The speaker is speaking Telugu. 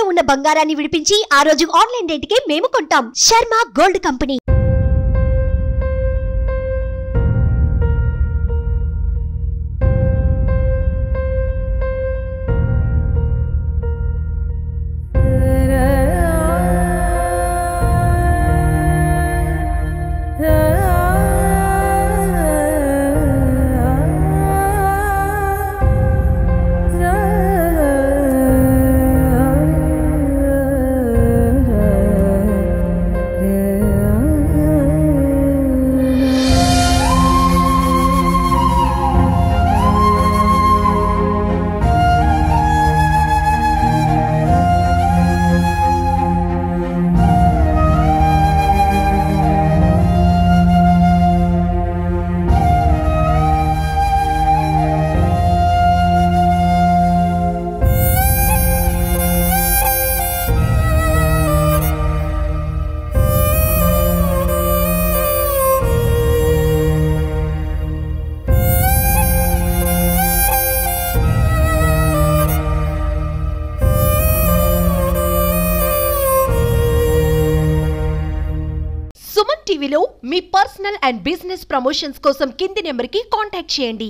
ఉన్న బంగారాన్ని విడిపించి ఆ రోజు ఆన్లైన్ రేటుకే మేము కొంటాం. Sharma gold company. సుమన్ టీవీలో మీ పర్సనల్ అండ్ బిజినెస్ ప్రమోషన్స్ కోసం కింది నెంబర్కి కాంటాక్ట్ చేయండి.